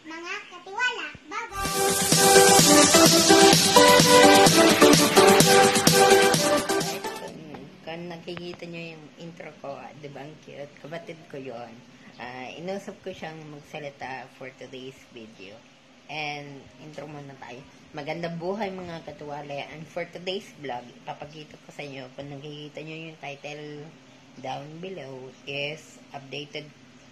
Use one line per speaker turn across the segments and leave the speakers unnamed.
mga katiwala. Bye-bye!
Kung nakikita nyo yung intro ko, di ba ang cute? Kapatid ko yon. Inusap ko siyang magsalita for today's video. And intro muna tayo. Magandang buhay mga katiwala. And for today's vlog, ipapakita ko sa inyo kung nakikita nyo yung title down below is update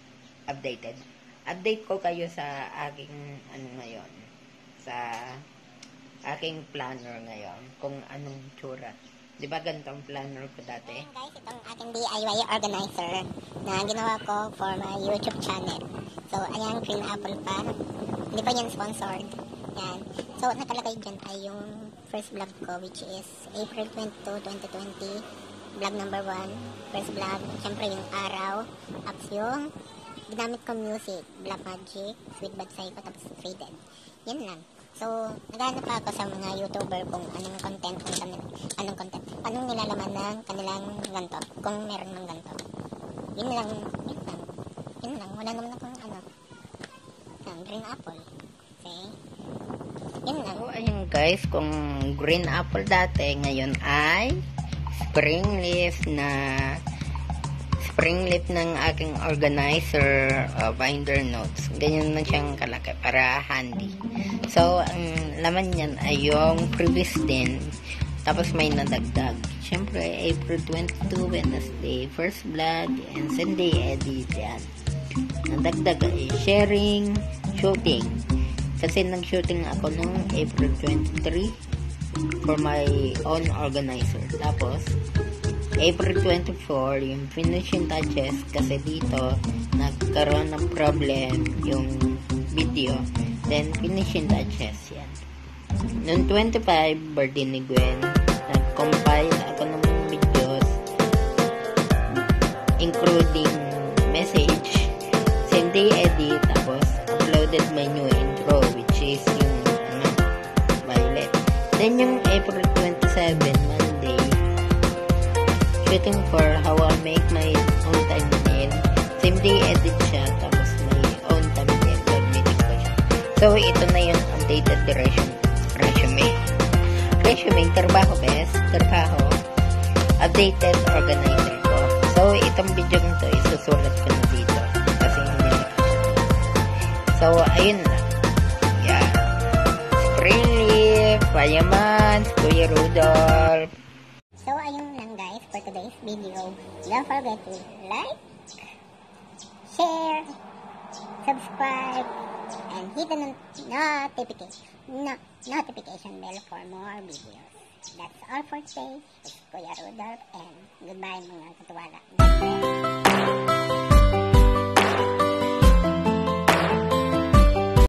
ko kayo sa aking ngayon, sa aking planner ngayon, kung anong tsura. Di ba ganito ang planner ko dati?
Ayan guys, itong aking DIY organizer na ginawa ko for my YouTube channel. So, ayan, green apple pa. Hindi pa yan sponsored. Yan. So, nakalagay dyan ay yung first vlog ko, which is April 22, 2020. Vlog number 1. First vlog. Siyempre yung araw. Tapos yung ginamit ko music. Black Magic, Sweet Bad Psycho, tapos Faded. Yan lang. So, naghahanap pa ako sa mga YouTuber kung anong content, anong nilalaman ng kanilang ganto, kung meron ng ganto. Yun lang. Wala naman akong green apple. Okay? Yun lang.
So, ayun guys, kung green apple dati, ngayon ay spring leaf ng aking organizer binder notes. Ganyan na siyang kalaki para handy. So, ang laman niyan ay yung previous din. Tapos may nadagdag. Siyempre, April 22, Wednesday, first vlog, and Sunday edit yan. Nadagdag ay sharing, shooting. Kasi nag-shooting ako nung April 23 for my own organizer. Tapos, April 24, yung finishing touches, kasi dito, nagkaroon ng problem yung video. Then, finishing touches, yan. Noong 25, birthday ni Gwen, nag-compile ako ng videos, including message, same day edit, tapos uploaded my new intro, which is yung, Violet. Then, yung April 27, Monday, shooting for how I make my own thumbnail. Same day edit siya, tapos may own thumbnail. So, ito na yung updated resume. Trabaho, best. Trabaho. Updated organizer ko. So, itong video nito, isusulat ko na dito. Kasi hindi na. So, ayun na. Yeah. Spring leaf, Payaman, Kuya Rudolph.
So, ayun lang guys for today's video. Don't forget to like, share, subscribe, and hit the notification bell for more videos. That's all for today. It's Kuya Rudolph and goodbye mga katuwala.